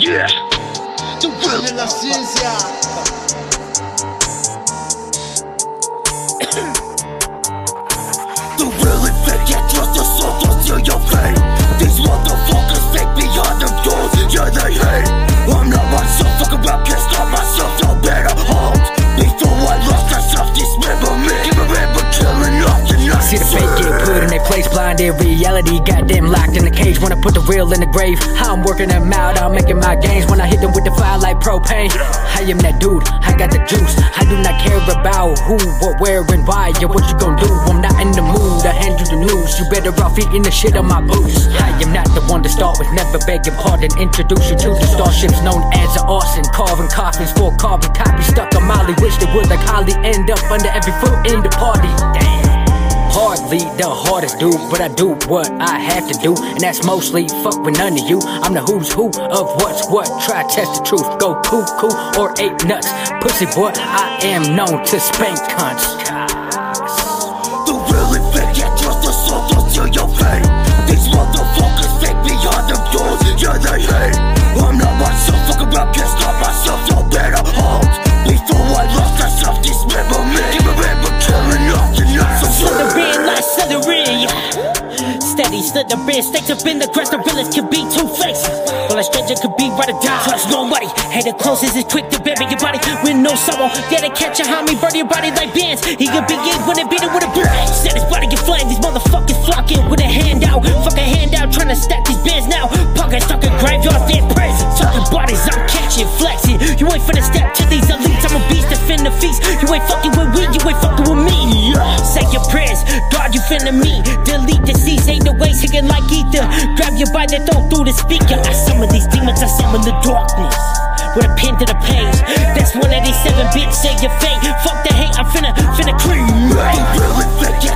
Yeah. The real de la ciencia. The real and fake, can't trust us all, don't steal your fate. These motherfuckers fake behind them doors, yeah they hate. I'm not myself, fuck around, can't stop myself, you better hold. Before I lost myself, dismember me, remember killing off the night. See the fake get put in their place, blinded reality, goddamn locked in the cage. Wanna put the real in the grave, I'm working them out, I'm making my gains. When I hit them with the fire like propane, I am that dude, I got the juice. I do not care about who, what, where, and why. Yeah, what you gon' do? I'm not in the mood, I hand you the news. You better off eating the shit on my boots. I am not the one to start with, never begging pardon. Introduce you to the starships known as the arson. Carving coffins for carbon copies, stuck on Molly. Wish they would like Holly, end up under every foot in the party. Damn. Hardly the hardest dude, but I do what I have to do, and that's mostly fuck with none of you. I'm the who's who of what's what. Try test the truth, go cuckoo or ape nuts. Pussy boy, I am known to spank cunts. The real and fake, can't trust us all, don't steal your fate. These motherfuckers fake behind them doors, yeah they hate. I'm not myself, fuck around, can't stop myself, you better hold. Before I lost myself, dismember me, remember killing off the night. Slithering like Slytherin, steady slithering, stakes up in the grass, the villains can be two-faced. Well, a stranger could be right or die. Trust nobody, hey, the closest is quick to bury your body with no sorrow. Yeah, they catch a homie, burn your body like bands. He could be in when they beat it with a brick. Set his body get flamed, these motherfuckers flocking with a handout. Fuck a handout, trying to stack these bands now. Pockets talking graveyard, dead prison. Talking bodies, I'm catching, flexing. You ain't finna step to these elites, I'm a beast, defend the feast. You ain't fucking with we, you ain't fucking with me. Say your prayers, God, you finna me. Delete the seas, ain't no way, singing like ether. Grab your bite and throw through the speaker. I summon these demons, I summon the darkness with a pen to the page. That's 187, bitch, say your fate. Fuck the hate, I'm finna cream. The real and fake,